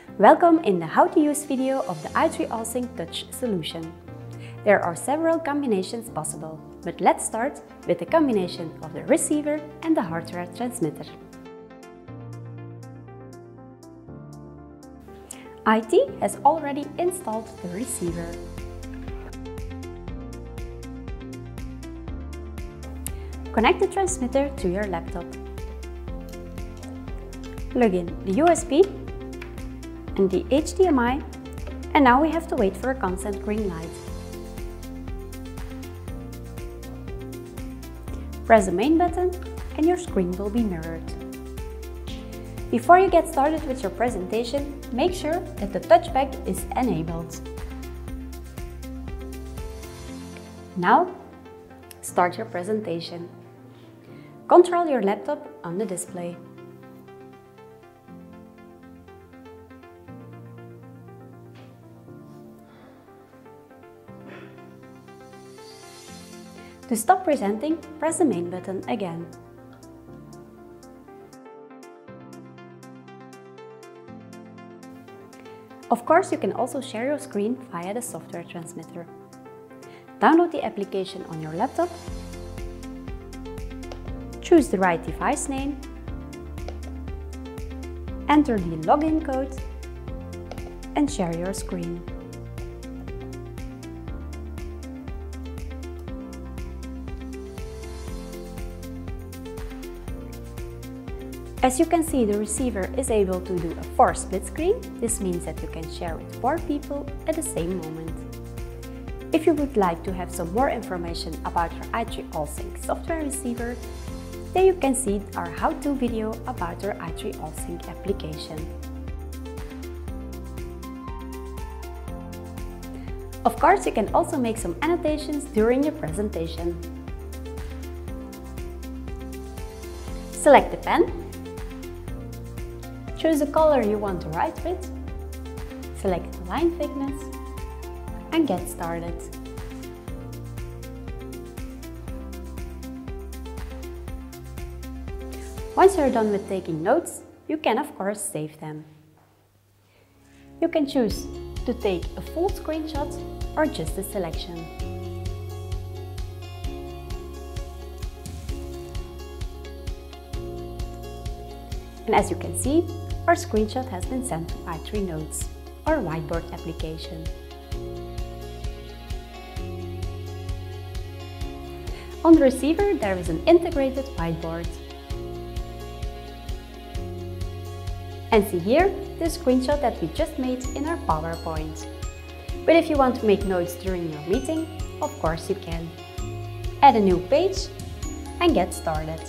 Welcome in the How to Use video of the i3ALLSYNC Touch solution. There are several combinations possible, but let's start with the combination of the receiver and the hardware transmitter. IT has already installed the receiver. Connect the transmitter to your laptop. Plug in the USB and the HDMI, and now we have to wait for a constant green light. Press the main button and your screen will be mirrored. Before you get started with your presentation, make sure that the touchback is enabled. Now, start your presentation. Control your laptop on the display. To stop presenting, press the main button again. Of course, you can also share your screen via the software transmitter. Download the application on your laptop, choose the right device name, enter the login code, and share your screen. As you can see, the receiver is able to do a 4 split screen. This means that you can share with 4 people at the same moment. If you would like to have some more information about your i3ALLSYNC software receiver, then you can see our how-to video about your i3ALLSYNC application. Of course, you can also make some annotations during your presentation. Select the pen. Choose the color you want to write with, select the line thickness, and get started. Once you're done with taking notes, you can of course save them. You can choose to take a full screenshot or just a selection. And as you can see, our screenshot has been sent to i3 Notes, our whiteboard application. On the receiver, there is an integrated whiteboard. And see here, the screenshot that we just made in our PowerPoint. But if you want to make notes during your meeting, of course you can. Add a new page and get started.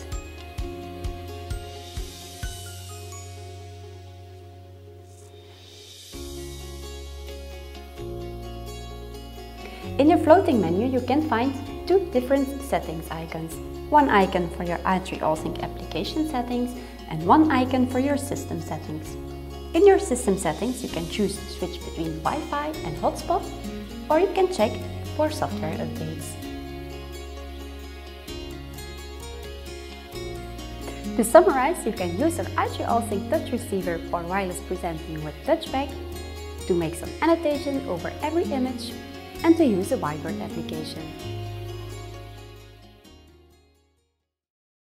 In your floating menu, you can find 2 different settings icons. One icon for your i3ALLSYNC application settings and one icon for your system settings. In your system settings, you can choose to switch between Wi-Fi and hotspot, or you can check for software updates. To summarize, you can use your i3ALLSYNC touch receiver for wireless presenting with touchback, to make some annotation over every image, and to use a whiteboard application.